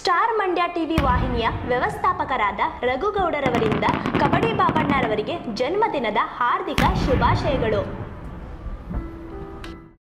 Star Mandya TV ವಾಹಿನಿಯ ವ್ಯವಸ್ಥಾಪಕರಾದ ರಘುಗೌಡರವರಿಂದ ಕಬಡ್ಡಿ ಬಾಬಣ್ಣರವರಿಗೆ ಜನ್ಮದಿನದ ಹಾರ್ದಿಕ ಶುಭಾಶಯಗಳು.